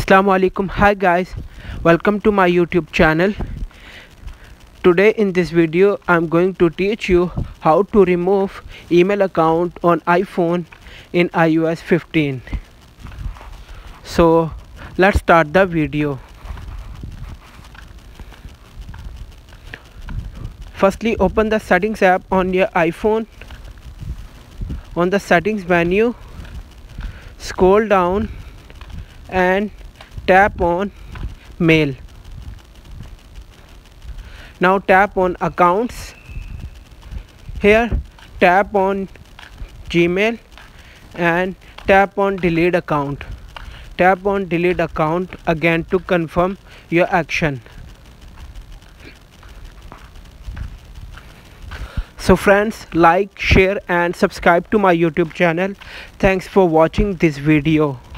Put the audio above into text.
Assalamu alaikum. Hi guys, welcome to my YouTube channel. Today in this video I'm going to teach you how to remove email account on iPhone in iOS 15. So let's start the video. Firstly, open the settings app on your iPhone. On the settings menu, scroll down and tap on mail. Now tap on accounts. Here tap on Gmail and tap on delete account. Tap on delete account again to confirm your action. So friends, like, share and subscribe to my YouTube channel. Thanks for watching this video.